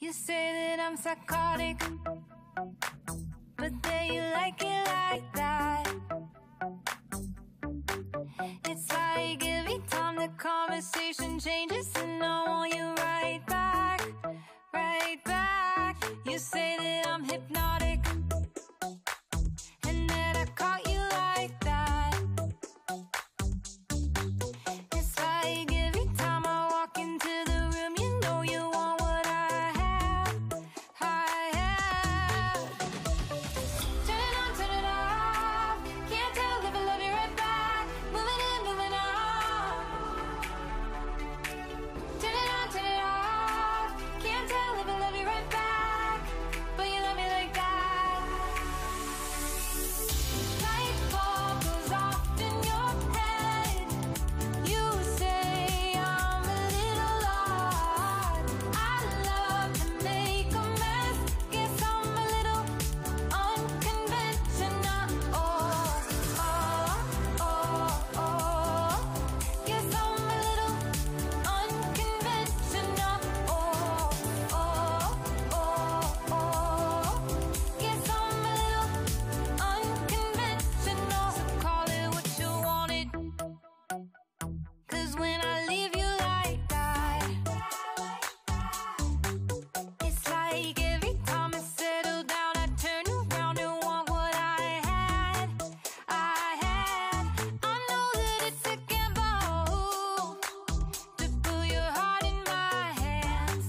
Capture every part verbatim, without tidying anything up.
You say that I'm psychotic, but then you like it like that. It's like every time the conversation changes, and I want you right back, right back. You say that I'm hypnotic, and that I caught you like that. It's like every time I walk into the room, you know you want what I have, I have. Turn it on, turn it off. Can't tell if I love you right back. Moving in, moving on. Turn it on, turn it off. Can't tell if I love you right back, but you love me like that. Light bulb goes off in your head. You say I'm a little odd. I love to make a mess. Guess I'm a little unconventional. Oh, oh, oh, oh. Guess I'm a little unconventional. Oh, oh, oh, oh. Guess I'm a little unconventional. So call it what you want it. 'Cause when I leave you like that, it's like every time I settle down, I turn around and want what I had, I had. I know that it's a gamble to put your heart in my hands,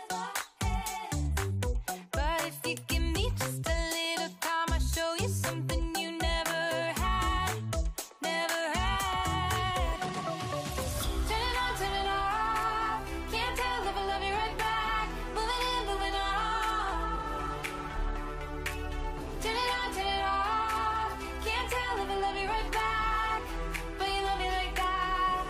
but if you give me just a little time, I'll show you something you never had, never had. Turn it on, turn it off. Can't tell if I love you right back. Moving in, moving on. Turn it on, turn it off. Can't tell if I love you right back, but you love me like that.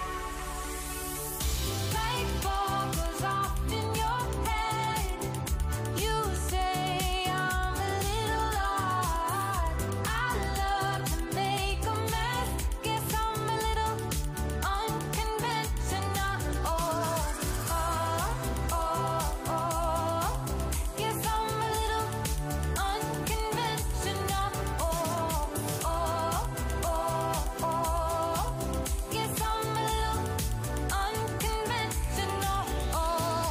Light bulb goes off in your head. You say I'm a little odd. I love to make a mess. Guess I'm a little unconventional. Oh, oh, oh, oh. Guess I'm a little unconventional. Oh, oh, oh, oh. Guess I'm a little unconventional. Oh,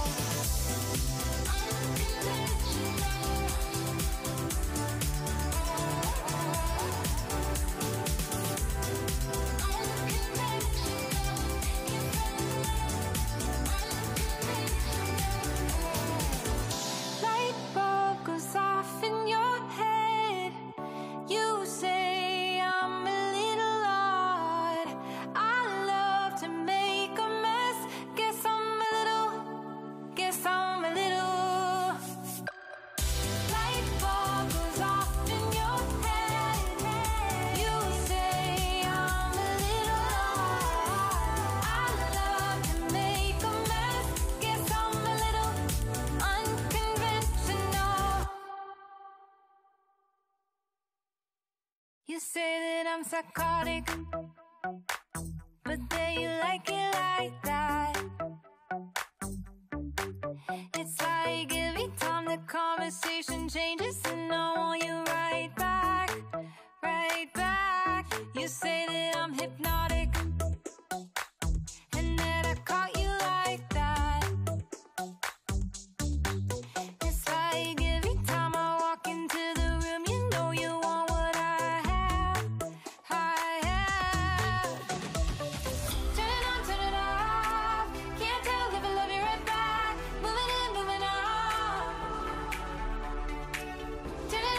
light bulb goes off in your head. You say I'm a little odd. I love to make a mess. Guess I'm a little, guess I'm a little. Light bulb goes off in your head. You say I'm a little odd. I love to make a mess. Guess I'm a little unconventional. You say that I'm psychotic, but then you like it like that. It's like every time the conversation changes, and I want you right back, right back. You say that I'm hypnotic, and that I caught you like that. It's like every time I walk into the room, you know you want what I have, I have. Turn it on, turn it off. Can't tell if I love you right back. Moving in, moving on. Turn it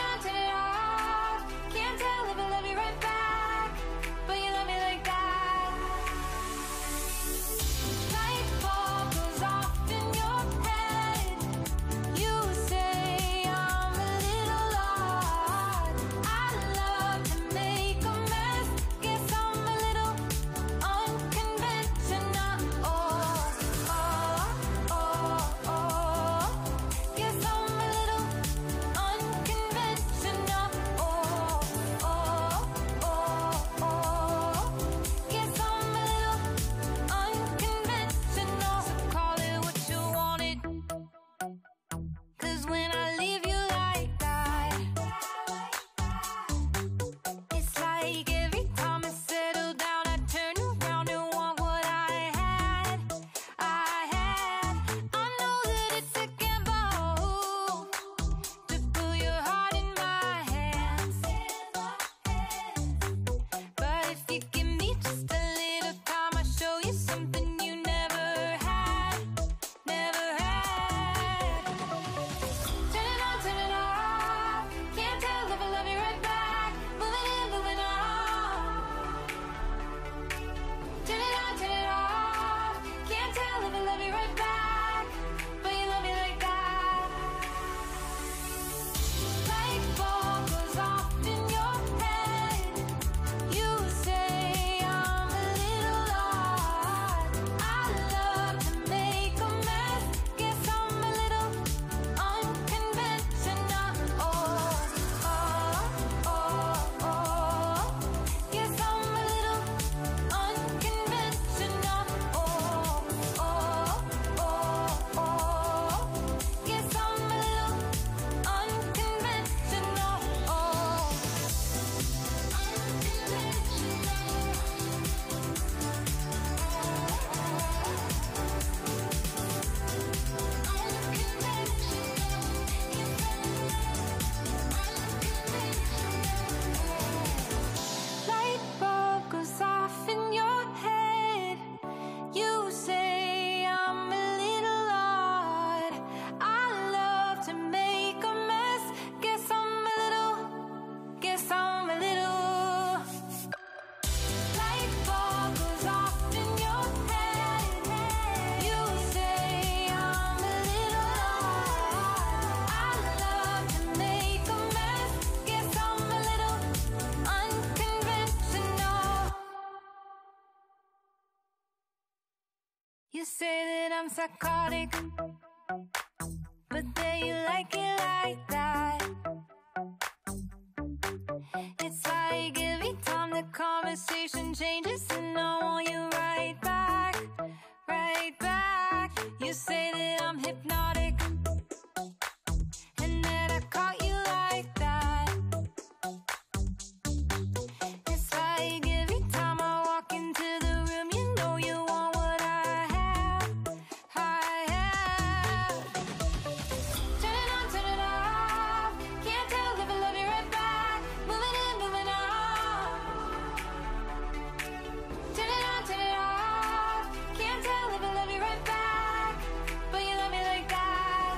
You say that I'm psychotic, but then you like it like that. It's like every time the conversation changes and I want you right back, right back. You say that I'm hypnotic and that I caught you like that. It's like every time I walk into the room, you know you want what I have, I have. Turn it on, turn it off. Can't tell if I love you right back. Moving in, moving on. Turn it on, turn it off. Can't tell if I love you right back, but you love me like that.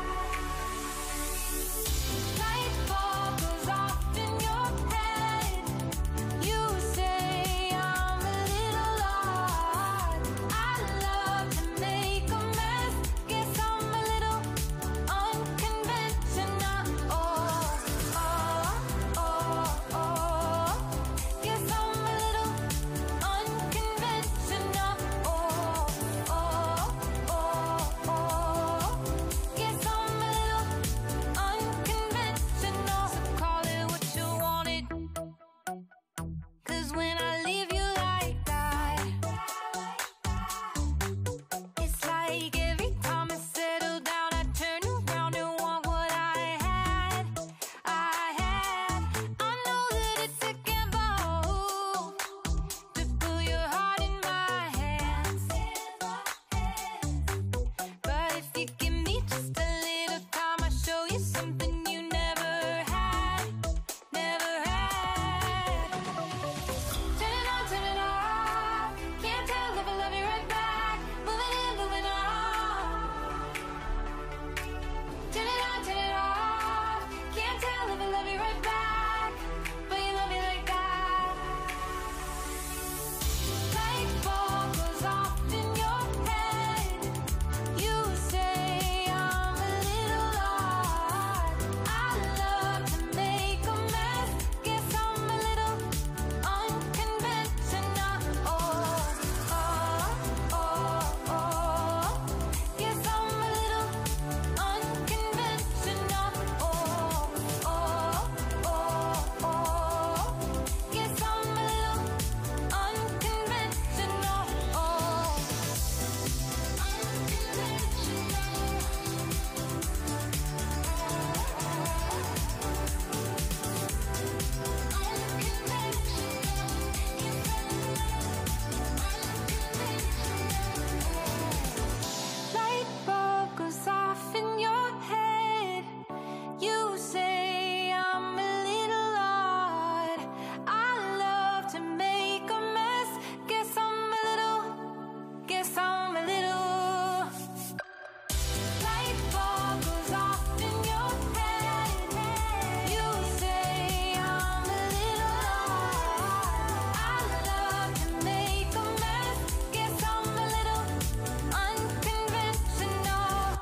Light bulb goes off in your head. You say I'm a little odd. I love to make a mess. Guess I'm a little unconventional. Oh, oh, oh, oh. Guess I'm a little unconventional. Oh, oh, oh, oh. Guess I'm a little unconventional. So call it what you want it. 'Cause when I leave you like that, it's like every time I settle down, I turn around and want what I had, I had. I know that it's a gamble to put your heart in my hands, but if you give me just a little time, I'll show you something you never had, never had. Turn it on, turn it off. Can't tell if I love you right back. Moving in, moving on. Turn it on, turn it off. Can't tell if I love you right back, but you love me like that. Light bulb goes off in your head. You say I'm a little odd. I love to make a mess. Guess I'm a little unconventional. Oh, oh, oh, oh. Guess I'm a little unconventional. Oh, oh, oh, oh. Guess I'm a little unconventional. Oh, light bulb goes off in your head. You say I'm a little odd. I love to make a mess. Guess I'm a little, guess I'm a little. Light bulb goes off in your head. You say I'm a little odd. I love to make a mess. Guess I'm a little unconventional.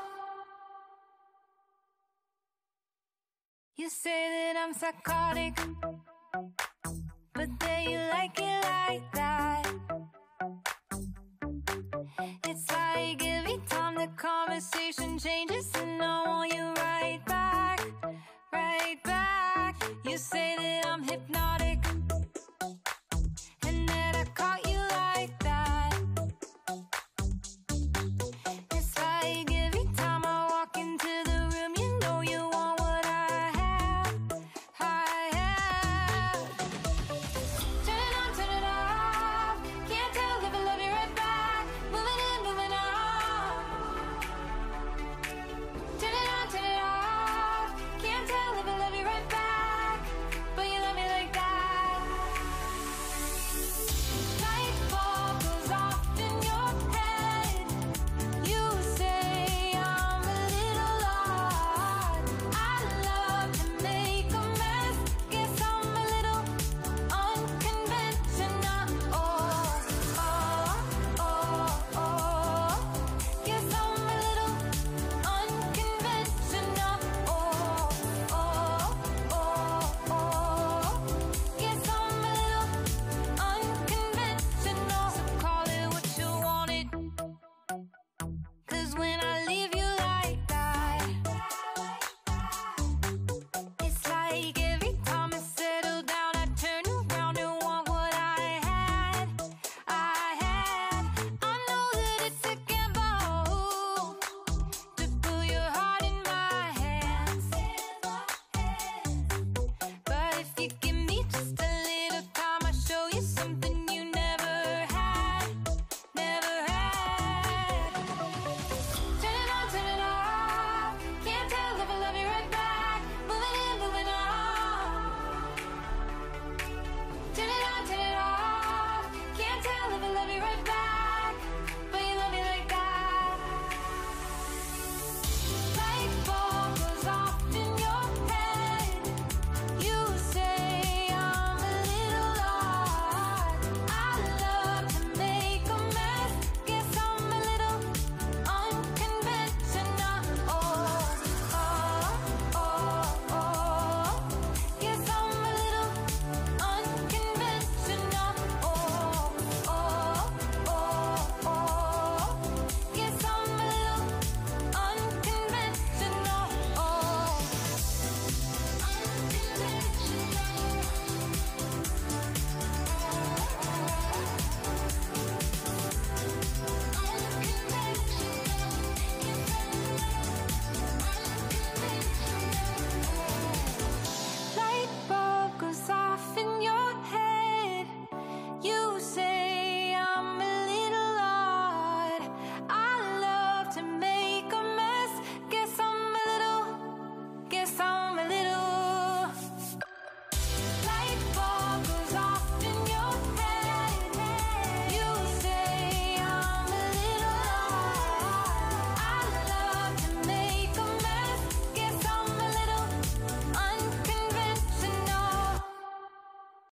You say that I'm psychotic, but then you like it like that. It's like every time the conversation changes and I want you